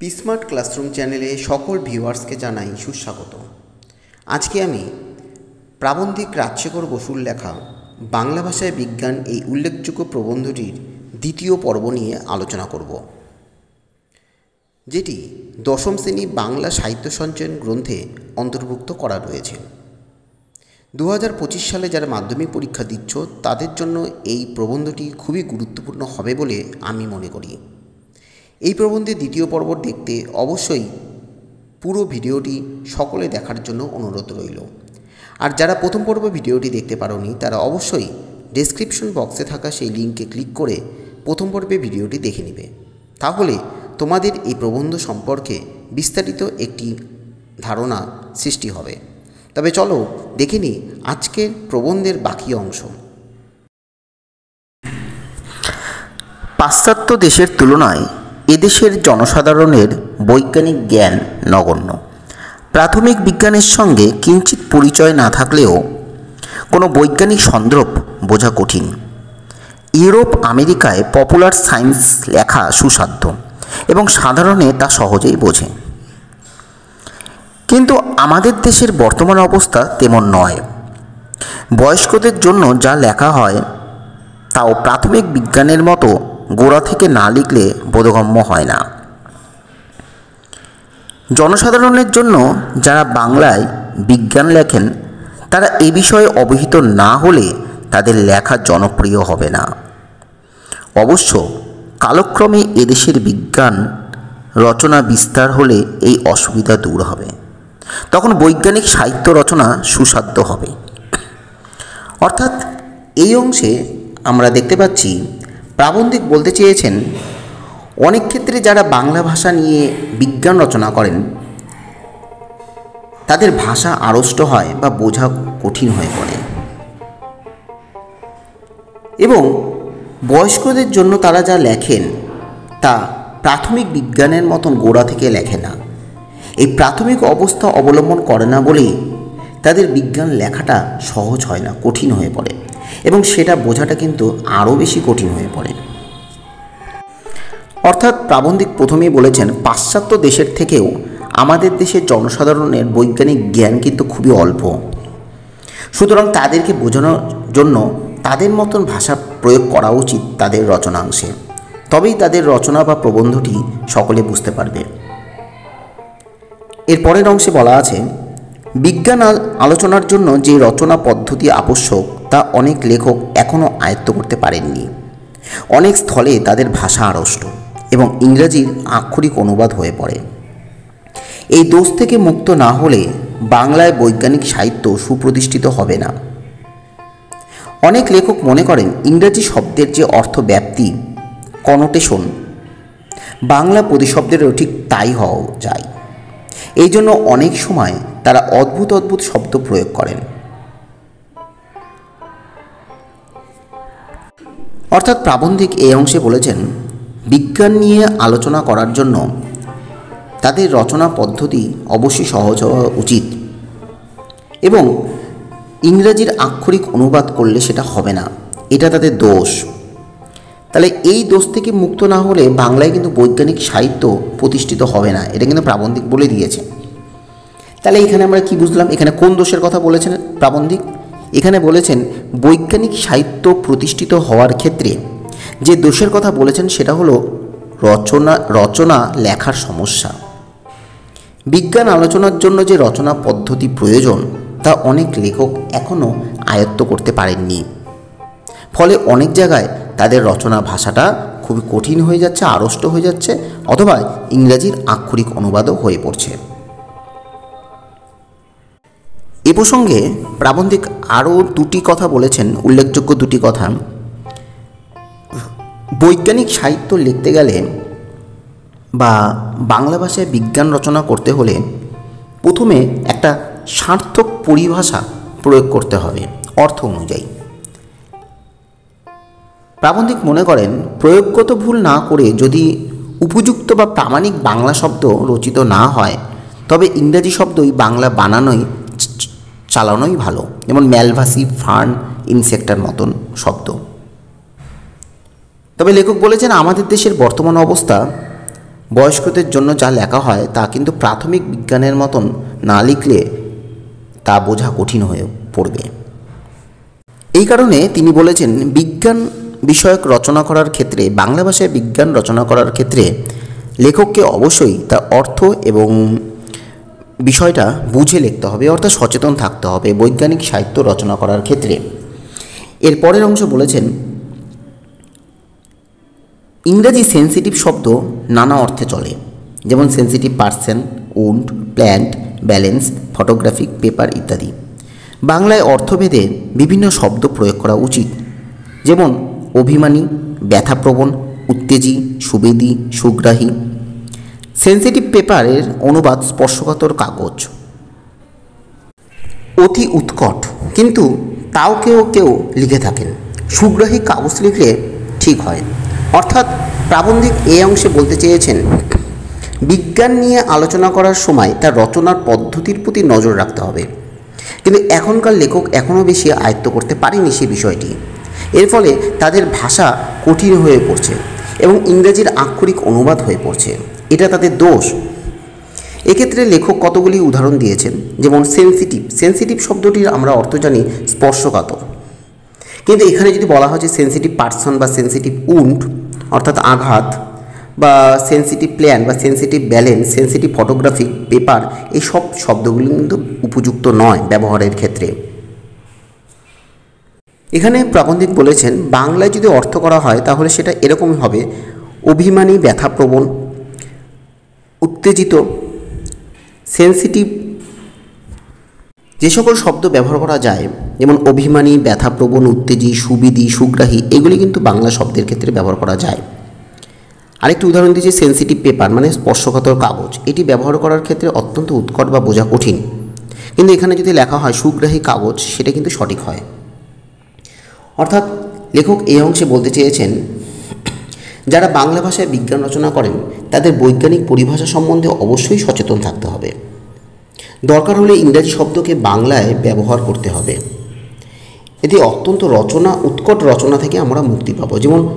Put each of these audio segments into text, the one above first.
Smart classroom চ্যানেলে সকল ভিউয়ার্সকে জানাই সুস্বাগত। আজকে আমি প্রাবন্ধিক রাজশেখর বসুর লেখা বাংলা ভাষায় বিজ্ঞান এই উল্লেখযোগ্য প্রবন্ধটির দ্বিতীয় পর্ব নিয়ে আলোচনা করব, যেটি দশম শ্রেণী বাংলা সাহিত্য সঞ্চয়ন গ্রন্থে অন্তর্ভুক্ত করা রয়েছে। 2025 সালে যারা মাধ্যমিক পরীক্ষা দিচ্ছ তাদের জন্য এই প্রবন্ধটি খুবই গুরুত্বপূর্ণ হবে বলে আমি মনে করি। এই প্রবন্ধের দ্বিতীয় পর্ব দেখতে অবশ্যই পুরো ভিডিওটি সকলে দেখার জন্য অনুরোধ রইল। আর যারা প্রথম পর্ব ভিডিওটি দেখতে পারোনি তারা অবশ্যই ডেসক্রিপশন বক্সে থাকা সেই লিঙ্কে ক্লিক করে প্রথম পর্বে ভিডিওটি দেখে নেবে। তাহলে তোমাদের এই প্রবন্ধ সম্পর্কে বিস্তারিত একটি ধারণা সৃষ্টি হবে। তবে চলো দেখে নিই আজকের প্রবন্ধের বাকি অংশ। পাশ্চাত্য দেশের তুলনায় এদেশের জনসাধারণের বৈজ্ঞানিক জ্ঞান নগণ্য। প্রাথমিক বিজ্ঞানের সঙ্গে কিঞ্চিত পরিচয় না থাকলেও কোনো বৈজ্ঞানিক সন্দর্ভ বোঝা কঠিন। ইউরোপ আমেরিকায় পপুলার সায়েন্স লেখা সুসাধ্য এবং সাধারণে তা সহজেই বোঝে, কিন্তু আমাদের দেশের বর্তমান অবস্থা তেমন নয়। বয়স্কদের জন্য যা লেখা হয় তাও প্রাথমিক বিজ্ঞানের মতো গোড়া থেকে না লিখলে বোধগম্য হয় না। জনসাধারণের জন্য যারা বাংলায় বিজ্ঞান লেখেন তারা এ বিষয়ে অবহিত না হলে তাদের লেখা জনপ্রিয় হবে না। অবশ্য কালক্রমে এদেশের বিজ্ঞান রচনা বিস্তার হলে এই অসুবিধা দূর হবে, তখন বৈজ্ঞানিক সাহিত্য রচনা সুসাধ্য হবে। অর্থাৎ এই অংশে আমরা দেখতে পাচ্ছি প্রাবন্ধিক বলতে চেয়েছেন অনেক ক্ষেত্রে যারা বাংলা ভাষা নিয়ে বিজ্ঞান রচনা করেন তাদের ভাষা আড়ষ্ট হয় বা বোঝা কঠিন হয়ে পড়ে, এবং বয়স্কদের জন্য তারা যা লেখেন তা প্রাথমিক বিজ্ঞানের মতন গোড়া থেকে লেখে না। এই প্রাথমিক অবস্থা অবলম্বন করে না বলেই তাদের বিজ্ঞান লেখাটা সহজ হয় না, কঠিন হয়ে পড়ে, এবং সেটা বোঝাটা কিন্তু আরও বেশি কঠিন হয়ে পড়ে। অর্থাৎ প্রাবন্ধিক প্রথমেই বলেছেন পাশ্চাত্য দেশের থেকেও আমাদের দেশের জনসাধারণের বৈজ্ঞানিক জ্ঞান কিন্তু খুবই অল্প। সুতরাং তাদেরকে বোঝানোর জন্য তাদের মতন ভাষা প্রয়োগ করা উচিত তাদের রচনাংশে, তবেই তাদের রচনা বা প্রবন্ধটি সকলে বুঝতে পারবে। এর পরের অংশে বলা আছে, বিজ্ঞান আলোচনার জন্য যে রচনা পদ্ধতি আবশ্যক তা অনেক লেখক এখনও আয়ত্ত করতে পারেননি। অনেক স্থলে তাদের ভাষা আড়ষ্ট এবং ইংরাজির আক্ষরিক অনুবাদ হয়ে পড়ে। এই দোষ থেকে মুক্ত না হলে বাংলায় বৈজ্ঞানিক সাহিত্য সুপ্রতিষ্ঠিত হবে না। অনেক লেখক মনে করেন ইংরাজি শব্দের যে অর্থ ব্যাপ্তি কনোটেশন বাংলা প্রতিশব্দেরও ঠিক তাই হওয়া যায়। এই জন্য অনেক সময় তারা অদ্ভুত অদ্ভুত শব্দ প্রয়োগ করেন। অর্থাৎ প্রাবন্ধিক এই অংশে বলেছেন বিজ্ঞান নিয়ে আলোচনা করার জন্য তাদের রচনা পদ্ধতি অবশ্যই সহজ হওয়া উচিত, এবং ইংরাজির আক্ষরিক অনুবাদ করলে সেটা হবে না, এটা তাদের দোষ। তাহলে এই দোষ থেকে মুক্ত না হলে বাংলায় কিন্তু বৈজ্ঞানিক সাহিত্য প্রতিষ্ঠিত হবে না, এটা কিন্তু প্রাবন্ধিক বলে দিয়েছে। তাহলে এখানে আমরা কি বুঝলাম, এখানে কোন দোষের কথা বলেছেন প্রাবন্ধিক? এখানে বলেছেন বৈজ্ঞানিক সাহিত্য প্রতিষ্ঠিত হওয়ার ক্ষেত্রে যে দোষের কথা বলেছেন সেটা হলো রচনা লেখার সমস্যা। বিজ্ঞান আলোচনার জন্য যে রচনা পদ্ধতি প্রয়োজন তা অনেক লেখক এখনও আয়ত্ত করতে পারেননি। ফলে অনেক জায়গায় তাদের রচনা ভাষাটা খুবই কঠিন হয়ে যাচ্ছে, আড়ষ্ট হয়ে যাচ্ছে, অথবা ইংরাজির আক্ষরিক অনুবাদও হয়ে পড়ছে। এ প্রসঙ্গে প্রাবন্ধিক আরও দুটি কথা বলেছেন, উল্লেখযোগ্য দুটি কথা। বৈজ্ঞানিক সাহিত্য লিখতে গেলে বা বাংলা ভাষায় বিজ্ঞান রচনা করতে হলে প্রথমে একটা সার্থক পরিভাষা প্রয়োগ করতে হবে অর্থ অনুযায়ী। প্রাবন্ধিক মনে করেন প্রয়োগগত ভুল না করে যদি উপযুক্ত বা প্রামাণিক বাংলা শব্দ রচিত না হয় তবে ইংরাজি শব্দই বাংলা বানানোই চালানোই ভালো, যেমন ম্যালভাসি, ফার্ন, ইনসেক্টার মতন শব্দ। তবে লেখক বলেছেন আমাদের দেশের বর্তমান অবস্থা বয়স্কদের জন্য যা লেখা হয় তা কিন্তু প্রাথমিক বিজ্ঞানের মতন না লিখলে তা বোঝা কঠিন হয়ে পড়বে। এই কারণে তিনি বলেছেন, বিজ্ঞান বিষয়ক রচনা করার ক্ষেত্রে, বাংলা ভাষায় বিজ্ঞান রচনা করার ক্ষেত্রে লেখককে অবশ্যই তার অর্থ এবং বিষয়টা বুঝে লিখতে হবে, অর্থাৎ সচেতন থাকতে হবে বৈজ্ঞানিক সাহিত্য রচনা করার ক্ষেত্রে। এর পরের অংশ বলেছেন, ইংরাজি সেন্সিটিভ শব্দ নানা অর্থে চলে, যেমন sensitive person, wound, plant, balance, photographic, paper ইত্যাদি। বাংলায় অর্থভেদে বিভিন্ন শব্দ প্রয়োগ করা উচিত, যেমন অভিমানী, ব্যথাপ্রবণ, উত্তেজী, সুবেদী, সুগ্রাহী। সেন্সিটিভ পেপারের অনুবাদ স্পর্শকাতর কাগজ। অতি উৎকট, কিন্তু তাও কেউ কেউ লিখে থাকেন। সুগ্রাহী কাগজ লিখলে ঠিক হয়। অর্থাৎ প্রাবন্ধিক এই অংশে বলতে চেয়েছেন, বিজ্ঞান নিয়ে আলোচনা করার সময় তার রচনার পদ্ধতির প্রতি নজর রাখতে হবে, কিন্তু এখনকার লেখক এখনও বেশি আয়ত্ত করতে পারেনি সে বিষয়টি। এর ফলে তাদের ভাষা কঠিন হয়ে পড়ছে এবং ইংরেজির আক্ষরিক অনুবাদ হয়ে পড়ছে, এটা তাদের দোষ। এক্ষেত্রে লেখক কতগুলি উদাহরণ দিয়েছেন, যেমন সেন্সিটিভ শব্দটির আমরা অর্থ জানি স্পর্শকাতর, কিন্তু এখানে যদি বলা হয় যে সেন্সিটিভ পার্সন বা সেন্সিটিভ উন্ড অর্থাৎ আঘাত, বা সেন্সিটিভ প্ল্যান বা sensitive balance, sensitive photographic, paper, এই সব শব্দগুলি কিন্তু উপযুক্ত নয় ব্যবহারের ক্ষেত্রে। এখানে প্রাবন্ধিক বলেছেন, বাংলায় যদি অর্থ করা হয় তাহলে সেটা এরকমই হবে: অভিমানী, ব্যথাপ্রবণ, উত্তেজিত, সেন্সিটিভ। যে সকল শব্দ ব্যবহার করা যায়, যেমন অভিমানী, ব্যথাপ্রবণ, উত্তেজী, সুবিধি, সুগ্রাহী, এগুলি কিন্তু বাংলা শব্দের ক্ষেত্রে ব্যবহার করা যায়। আরেকটি উদাহরণ দিয়েছি সেন্সিটিভ পেপার, মানে স্পর্শকাতর কাগজ। এটি ব্যবহার করার ক্ষেত্রে অত্যন্ত উৎকট বা বোঝা কঠিন, কিন্তু এখানে যদি লেখা হয় সুগ্রাহী কাগজ, সেটা কিন্তু সঠিক হয়। অর্থাৎ লেখক এই অংশে বলতে চেয়েছেন, যারা বাংলা ভাষায় বিজ্ঞান রচনা করেন তাদের বৈজ্ঞানিক পরিভাষা সম্বন্ধে অবশ্যই সচেতন থাকতে হবে। দরকার হলে ইংরাজি শব্দকে বাংলায় ব্যবহার করতে হবে। এতে অত্যন্ত উৎকট রচনা থেকে আমরা মুক্তি পাবো।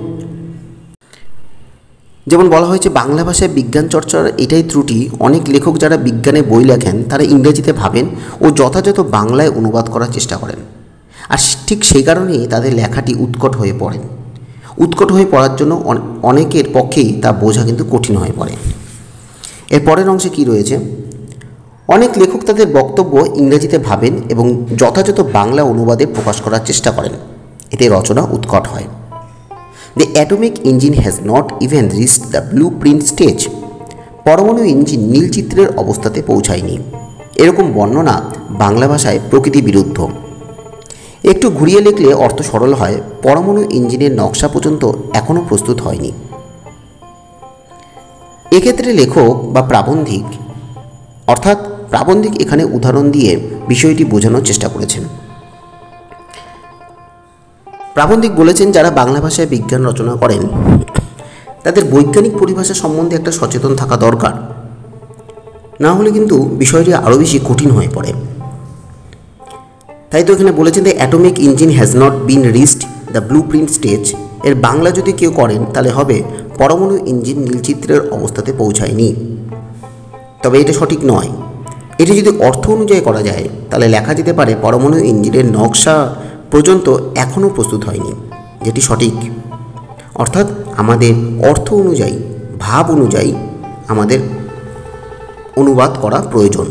যেমন বলা হয়েছে, বাংলা ভাষায় বিজ্ঞান চর্চার এটাই ত্রুটি, অনেক লেখক যারা বিজ্ঞানে বই লেখেন তারা ইংরেজিতে ভাবেন ও যথাযথ বাংলায় অনুবাদ করার চেষ্টা করেন, আর ঠিক সেই কারণেই তাদের লেখাটি উৎকট হয়ে পড়েন। উৎকট হয়ে পড়ার জন্য অনেকের পক্ষেই তা বোঝা কিন্তু কঠিন হয়ে পড়ে। এর পরের অংশে কি রয়েছে, অনেক লেখক তাদের বক্তব্য ইংরেজিতে ভাবেন এবং যথাযথ বাংলা অনুবাদে প্রকাশ করার চেষ্টা করেন, এতে রচনা উৎকট হয়। The atomic engine has not even reached the blueprint stage. পরমাণু ইঞ্জিন নীলচিত্রের অবস্থাতে পৌঁছায়নি, এরকম বর্ণনা বাংলা ভাষায় প্রকৃতি বিরুদ্ধ। একটু ঘুরিয়ে লিখলে অর্থ সরল হয়, পরমাণু ইঞ্জিনের নকশা পর্যন্ত এখনও প্রস্তুত হয়নি। এক্ষেত্রে লেখক বা প্রাবন্ধিক, অর্থাৎ প্রাবন্ধিক এখানে উদাহরণ দিয়ে বিষয়টি বোঝানোর চেষ্টা করেছেন। প্রাবন্ধিক বলেছেন, যারা বাংলা ভাষায় বিজ্ঞান রচনা করেন তাদের বৈজ্ঞানিক পরিভাষা সম্বন্ধে একটা সচেতন থাকা দরকার, না হলে কিন্তু বিষয়টি আরও বেশি কঠিন হয়ে পড়ে। তাই তো এখানে বলেছেন, the atomic engine has not been reached the blueprint stage. এর বাংলা যদি কেউ করেন তাহলে হবে, পরমাণু ইঞ্জিন নীলচিত্রের অবস্থাতে পৌঁছায়নি। তবে এটা সঠিক নয়। এটি যদি অর্থ অনুযায়ী করা যায় তাহলে লেখা যেতে পারে, পরমাণু ইঞ্জিনের নকশা পর্যন্ত এখনও প্রস্তুত হয়নি, যেটি সঠিক। অর্থাৎ আমাদের অর্থ অনুযায়ী, ভাব অনুযায়ী আমাদের অনুবাদ করা প্রয়োজন।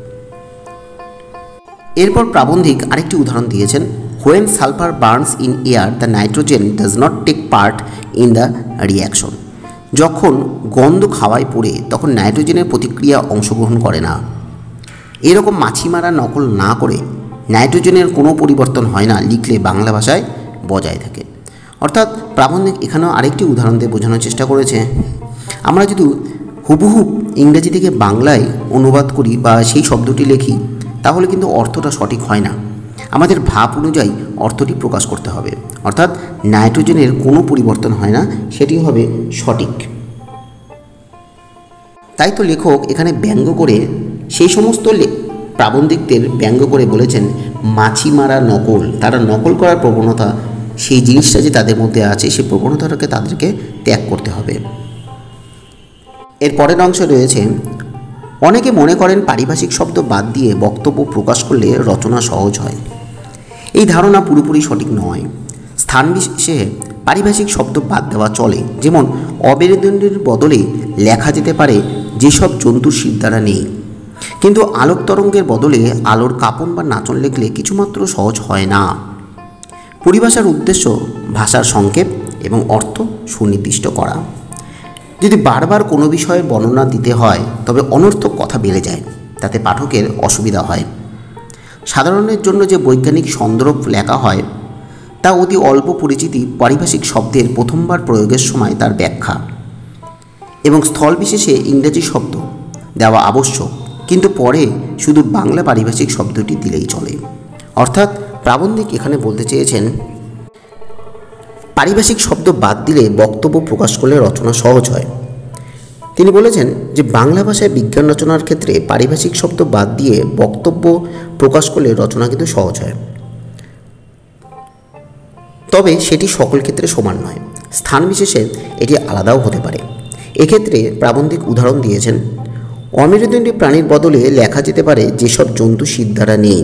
এরপর প্রাবন্ধিক আরেকটি উদাহরণ দিয়েছেন, when sulphur burns in air the nitrogen does not take part in the reaction. যখন গন্ধ খাওয়ায় পড়ে তখন নাইট্রোজেনের প্রতিক্রিয়া অংশগ্রহণ করে না। এরকম মাছি মারা নকল না করে নাইট্রোজেনের কোনো পরিবর্তন হয় না লিখলে বাংলা ভাষায় বজায় থাকে। অর্থাৎ প্রাবন্ধিক এখানেও আরেকটি উদাহরণ দিয়ে বোঝানোর চেষ্টা করেছে, আমরা যদি হুবহু ইংরেজি থেকে বাংলায় অনুবাদ করি বা সেই শব্দটি লিখি তাহলে কিন্তু অর্থটা সঠিক হয় না। আমাদের ভাব অনুযায়ী অর্থটি প্রকাশ করতে হবে, অর্থাৎ নাইট্রোজেনের কোনো পরিবর্তন হয় না, সেটি হবে সঠিক। তাই তো লেখক এখানে ব্যঙ্গ করে সেই সমস্ত প্রাবন্ধিকদের ব্যঙ্গ করে বলেছেন, মাছি মারা নকল, তারা নকল করার প্রবণতা, সেই জিনিসটা যে তাদের মধ্যে আছে সেই প্রবণতাটাকে তাদেরকে ত্যাগ করতে হবে। এর পরের অংশে রয়েছে, অনেকে মনে করেন পারিভাষিক শব্দ বাদ দিয়ে বক্তব্য প্রকাশ করলে রচনা সহজ হয়। এই ধারণা পুরোপুরি সঠিক নয়। স্থান বিশেষে পারিভাষিক শব্দ বাদ দেওয়া চলে। যেমন অমেরুদণ্ডের বদলে লেখা যেতে পারে যেসব জন্তুর শির দ্বারা নেই, কিন্তু আলোক তরঙ্গের বদলে আলোর কাঁপন বা নাচন লিখলে কিছুমাত্র সহজ হয় না। পরিভাষার উদ্দেশ্য ভাষার সংক্ষেপ এবং অর্থ সুনির্দিষ্ট করা। যদি বারবার কোনো বিষয়ে বর্ণনা দিতে হয় তবে অনর্থক কথা বেড়ে যায়, তাতে পাঠকের অসুবিধা হয়। সাধারণের জন্য যে বৈজ্ঞানিক সন্দর্ভ লেখা হয় তা অতি অল্প পরিচিতি পারিভাষিক শব্দের প্রথমবার প্রয়োগের সময় তার ব্যাখ্যা এবং স্থল বিশেষে ইংরেজি শব্দ দেওয়া আবশ্যক, কিন্তু পরে শুধু বাংলা পারিভাষিক শব্দটি দিলেই চলে। অর্থাৎ প্রাবন্ধিক এখানে বলতে চেয়েছেন, পারিভাষিক শব্দ বাদ দিলে বক্তব্য প্রকাশ করলে রচনা সহজ হয়। তিনি বলেছেন যে বাংলা ভাষায় বিজ্ঞান রচনার ক্ষেত্রে পারিভাষিক শব্দ বাদ দিয়ে বক্তব্য প্রকাশ করলে রচনা কিন্তু সহজ হয়, তবে সেটি সকল ক্ষেত্রে সমান নয়। স্থান বিশেষে এটি আলাদাও হতে পারে। এক্ষেত্রে প্রাবন্ধিক উদাহরণ দিয়েছেন, অমেরুদণ্ডী প্রাণীর বদলে লেখা যেতে পারে যেসব জন্তু শির দ্বারা নেই,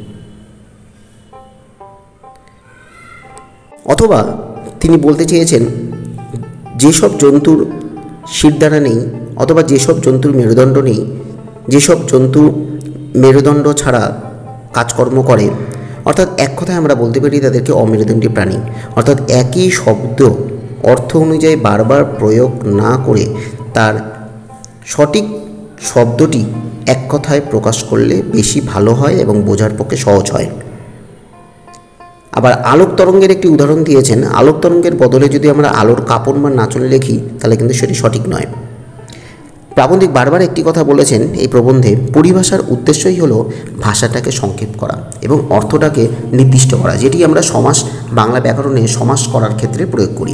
অথবা তিনি বলতে চেয়েছেন যেসব জন্তুর শির দ্বারা নেই, অথবা যেসব জন্তুর মেরুদণ্ড নেই, যেসব জন্তু মেরুদণ্ড ছাড়া কাজকর্ম করে। অর্থাৎ এক কথায় আমরা বলতে পারি তাদেরকে অমেরুদণ্ডী প্রাণী। অর্থাৎ একই শব্দ অর্থ অনুযায়ী বারবার প্রয়োগ না করে তার সঠিক শব্দটি এক কথায় প্রকাশ করলে বেশি ভালো হয় এবং বোঝার পক্ষে সহজ হয়। আবার আলোক তরঙ্গের একটি উদাহরণ দিয়েছেন, আলোক তরঙ্গের বদলে যদি আমরা আলোর কাঁপন বা নাচন লিখি তাহলে কিন্তু সেটি সঠিক নয়। প্রাবন্ধিক বারবার একটি কথা বলেছেন এই প্রবন্ধে, পরিভাষার উদ্দেশ্যই হলো ভাষাটাকে সংক্ষেপ করা এবং অর্থটাকে নির্দিষ্ট করা, যেটি আমরা সমাস বাংলা ব্যাকরণে সমাস করার ক্ষেত্রে প্রয়োগ করি।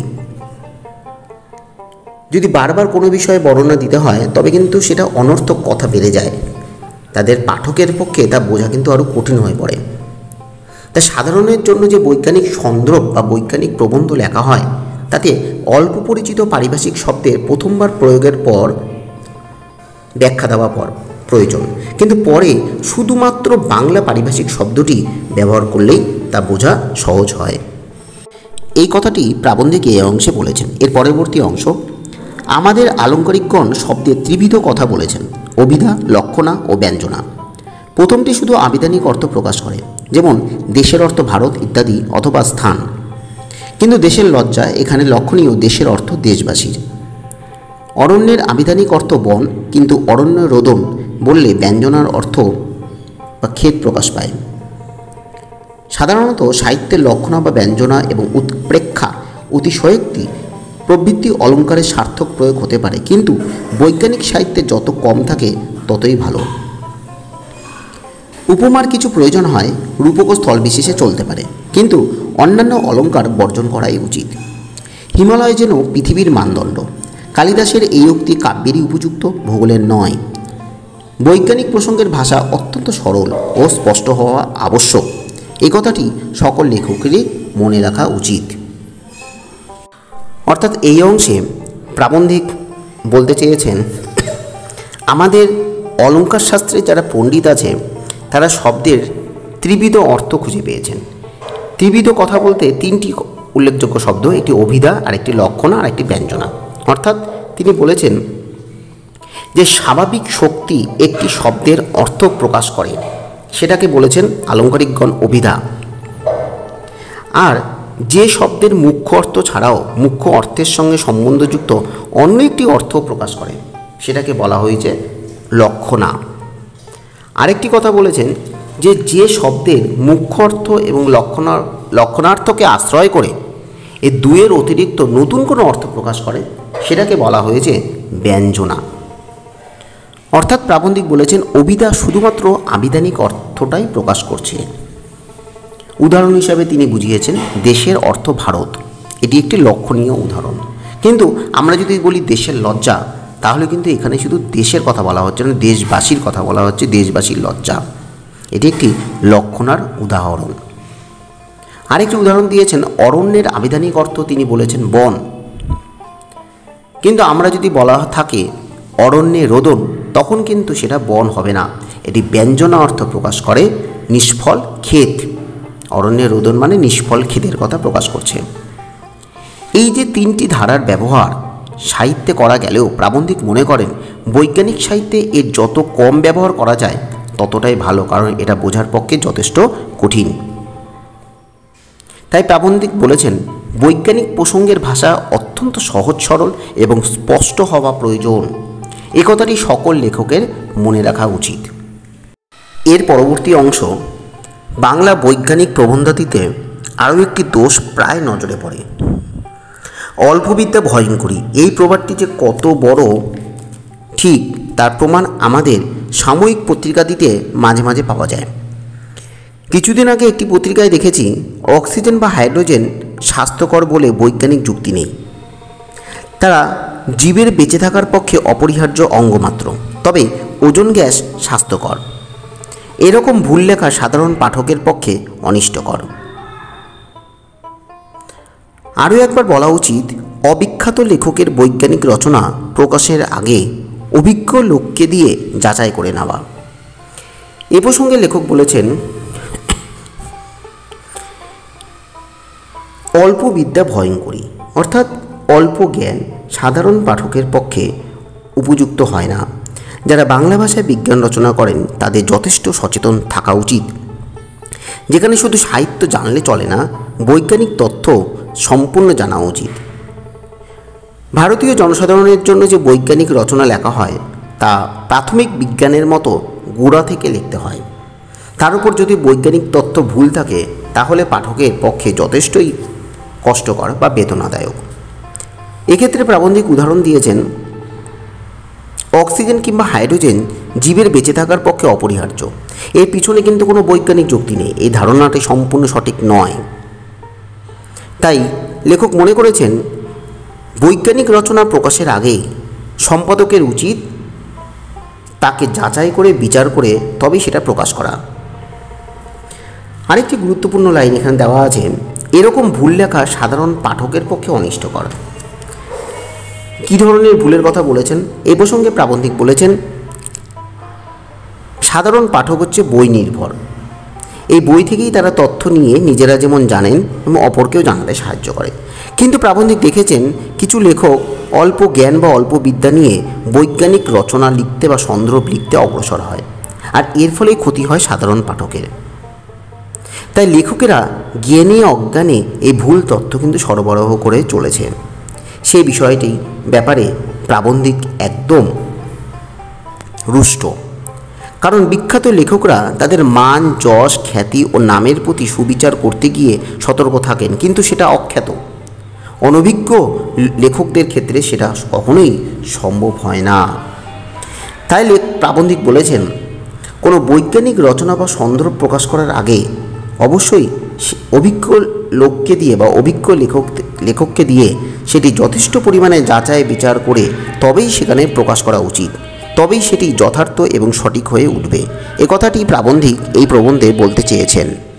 যদি বারবার কোনো বিষয়ে বর্ণনা দিতে হয় তবে কিন্তু সেটা অনর্থক কথা বেড়ে যায়, তাদের পাঠকের পক্ষে তা বোঝা কিন্তু আরও কঠিন হয়ে পড়ে। তা সাধারণের জন্য যে বৈজ্ঞানিক সন্দর্ভ বা বৈজ্ঞানিক প্রবন্ধ লেখা হয় তাতে অল্প পরিচিত পারিভাষিক শব্দের প্রথমবার প্রয়োগের পর ব্যাখ্যা দেওয়া প্রয়োজন, কিন্তু পরে শুধুমাত্র বাংলা পারিভাষিক শব্দটি ব্যবহার করলেই তা বোঝা সহজ হয়। এই কথাটি প্রাবন্ধিক এই অংশে বলেছেন। এর পরবর্তী অংশ, আমাদের আলঙ্কারিকগণ শব্দের ত্রিবিধ কথা বলেছেন, অভিধা, লক্ষণা ও ব্যঞ্জনা। প্রথমটি শুধু আবিধানিক অর্থ প্রকাশ করে, যেমন দেশের অর্থ ভারত ইত্যাদি অথবা স্থান, কিন্তু দেশের লজ্জা এখানে লক্ষণীয় দেশের অর্থ দেশবাসীর। অরণ্যের আবিধানিক অর্থ বন, কিন্তু অরণ্য রোদন বললে ব্যঞ্জনার অর্থ বা ক্ষেত প্রকাশ পায়। সাধারণত সাহিত্যের লক্ষণা বা ব্যঞ্জনা এবং উৎপ্রেক্ষা, অতিশয়োক্তি প্রভৃতি অলঙ্কারের সার্থক প্রয়োগ হতে পারে, কিন্তু বৈজ্ঞানিক সাহিত্যে যত কম থাকে ততই ভালো। উপমার কিছু প্রয়োজন হয়, রূপক স্থল বিশেষে চলতে পারে, কিন্তু অন্যান্য অলঙ্কার বর্জন করাই উচিত। হিমালয় যেন পৃথিবীর মানদণ্ড, কালিদাসের এই উক্তি কাব্যেরই উপযুক্ত, ভূগোলের নয়। বৈজ্ঞানিক প্রসঙ্গের ভাষা অত্যন্ত সরল ও স্পষ্ট হওয়া আবশ্যক, এই কথাটি সকল লেখকেরই মনে রাখা উচিত। অর্থাৎ এই অংশে প্রাবন্ধিক বলতে চেয়েছেন, আমাদের অলঙ্কার শাস্ত্রে যারা পণ্ডিত আছে তারা শব্দের ত্রিবিধ অর্থ খুঁজে পেয়েছেন। ত্রিবিধ কথা বলতে তিনটি উল্লেখযোগ্য শব্দ, একটি অভিধা, আরেকটি লক্ষণা, আর একটি ব্যঞ্জনা। অর্থাৎ তিনি বলেছেন যে স্বাভাবিক শক্তি একটি শব্দের অর্থ প্রকাশ করে, সেটাকে বলেছেন আলঙ্কারিকগণ অভিধা। আর যে শব্দের মুখ্য অর্থ ছাড়াও মুখ্য অর্থের সঙ্গে সম্বন্ধযুক্ত অন্য একটি অর্থ প্রকাশ করে সেটাকে বলা হয়েছে লক্ষণা। আরেকটি কথা বলেছেন যে যে শব্দের মুখ্য অর্থ এবং লক্ষণার্থকে আশ্রয় করে এ দুয়ের অতিরিক্ত নতুন কোনো অর্থ প্রকাশ করে সেটাকে বলা হয়েছে ব্যঞ্জনা। অর্থাৎ প্রাবন্ধিক বলেছেন অভিধা শুধুমাত্র আবিধানিক অর্থটাই প্রকাশ করছে। উদাহরণ হিসাবে তিনি বুঝিয়েছেন দেশের অর্থ ভারত, এটি একটি লক্ষণীয় উদাহরণ। কিন্তু আমরা যদি বলি দেশের লজ্জা, তাহলে কিন্তু এখানে শুধু দেশের কথা বলা হচ্ছে না, দেশবাসীর কথা বলা হচ্ছে, দেশবাসীর লজ্জা, এটি একটি লক্ষণার উদাহরণ। আরেকটি উদাহরণ দিয়েছেন অরণ্যের আবিধানিক অর্থ, তিনি বলেছেন বন। কিন্তু আমরা যদি বলা থাকে অরণ্যে রোদন, তখন কিন্তু সেটা বন হবে না। এটি ব্যঞ্জনা অর্থ প্রকাশ করে নিষ্ফল ক্ষেত। অরণ্যে রোদন মানে নিষ্ফল ক্ষেতের কথা প্রকাশ করছে। এই যে তিনটি ধারার ব্যবহার সাহিত্যে করা গেলেও প্রাবন্ধিক মনে করেন বৈজ্ঞানিক সাহিত্যে এর যত কম ব্যবহার করা যায় ততটাই ভালো, কারণ এটা বোঝার পক্ষে যথেষ্ট কঠিন। তাই প্রাবন্ধিক বলেছেন বৈজ্ঞানিক প্রসঙ্গের ভাষা অত্যন্ত সহজ সরল এবং স্পষ্ট হওয়া প্রয়োজন। এ কথাটি সকল লেখকের মনে রাখা উচিত। এর পরবর্তী অংশ বাংলা বৈজ্ঞানিক প্রবন্ধাদিতে আরও একটি দোষ প্রায় নজরে পড়ে। অল্পবিদ্যা ভয়ঙ্করী, এই প্রবাদটি যে কত বড় ঠিক তার প্রমাণ আমাদের সাময়িক পত্রিকাদিতে মাঝে মাঝে পাওয়া যায়। কিছুদিন আগে একটি পত্রিকায় দেখেছি অক্সিজেন বা হাইড্রোজেন স্বাস্থ্যকর বলে বৈজ্ঞানিক যুক্তি নেই। তারা জীবের বেঁচে থাকার পক্ষে অপরিহার্য অঙ্গ মাত্র, তবে ওজোন গ্যাস স্বাস্থ্যকর। এরকম ভুল লেখা সাধারণ পাঠকের পক্ষে অনিষ্টকর। আরও একবার বলা উচিত, অবিখ্যাত লেখকের বৈজ্ঞানিক রচনা প্রকাশের আগে অভিজ্ঞ লোককে দিয়ে যাচাই করে নেওয়া। এ প্রসঙ্গে লেখক বলেছেন, অল্প বিদ্যা ভয়ঙ্করী, অর্থাৎ অল্প জ্ঞান সাধারণ পাঠকের পক্ষে উপযুক্ত হয় না। যারা বাংলা ভাষায় বিজ্ঞান রচনা করেন তাদের যথেষ্ট সচেতন থাকা উচিত। যেখানে শুধু সাহিত্য জানলে চলে না, বৈজ্ঞানিক তথ্য সম্পূর্ণ জানা উচিত। ভারতীয় জনসাধারণের জন্য যে বৈজ্ঞানিক রচনা লেখা হয় তা প্রাথমিক বিজ্ঞানের মতো গোড়া থেকে লিখতে হয়। তার উপর যদি বৈজ্ঞানিক তথ্য ভুল থাকে তাহলে পাঠকের পক্ষে যথেষ্টই কষ্টকর বা বেদনাদায়ক। এক্ষেত্রে প্রাবন্ধিক উদাহরণ দিয়েছেন, অক্সিজেন কিংবা হাইড্রোজেন জীবের বেঁচে থাকার পক্ষে অপরিহার্য। এর পিছনে কিন্তু কোনো বৈজ্ঞানিক যুক্তি নেই। এই ধারণাটি সম্পূর্ণ সঠিক নয়। তাই লেখক মনে করেছেন বৈজ্ঞানিক রচনা প্রকাশের আগে সম্পাদকের উচিত তাকে যাচাই করে বিচার করে তবেই সেটা প্রকাশ করা। আরেকটি গুরুত্বপূর্ণ লাইন এখানে দেওয়া আছে, এরকম ভুল লেখা সাধারণ পাঠকের পক্ষে অনিষ্টকর। কী ধরনের ভুলের কথা বলেছেন? এ প্রসঙ্গে প্রাবন্ধিক বলেছেন, সাধারণ পাঠক হচ্ছে বই নির্ভর। এই বই থেকেই তারা তথ্য নিয়ে নিজেরা যেমন জানেন এবং অপরকেও জানাতে সাহায্য করে। কিন্তু প্রাবন্ধিক দেখেছেন কিছু লেখক অল্প জ্ঞান বা অল্প বিদ্যা নিয়ে বৈজ্ঞানিক রচনা লিখতে বা সন্দর্ভ লিখতে অগ্রসর হয়, আর এর ফলেই ক্ষতি হয় সাধারণ পাঠকের। তাই লেখকেরা জ্ঞানে অজ্ঞানে এই ভুল তথ্য কিন্তু সরবরাহ করে চলেছে। সেই বিষয়টি ব্যাপারে প্রাবন্ধিক একদম রুষ্ট। কারণ বিখ্যাত লেখকরা তাদের মান, যশ, খ্যাতি ও নামের প্রতি সুবিচার করতে গিয়ে সতর্ক থাকেন, কিন্তু সেটা অখ্যাত অনভিজ্ঞ লেখকদের ক্ষেত্রে সেটা কখনোই সম্ভব হয় না। তাই প্রাবন্ধিক বলেছেন, কোনো বৈজ্ঞানিক রচনা বা সন্দর্ভ প্রকাশ করার আগে অবশ্যই অভিজ্ঞ লোককে দিয়ে বা অভিজ্ঞ লেখককে দিয়ে সেটি যথেষ্ট পরিমাণে যাচাই বিচার করে তবেই সেখানে প্রকাশ করা উচিত। তবেই সেটি যথার্থ এবং সঠিক হয়ে উঠবে। এ কথাটি প্রাবন্ধিক এই প্রবন্ধে বলতে চেয়েছেন।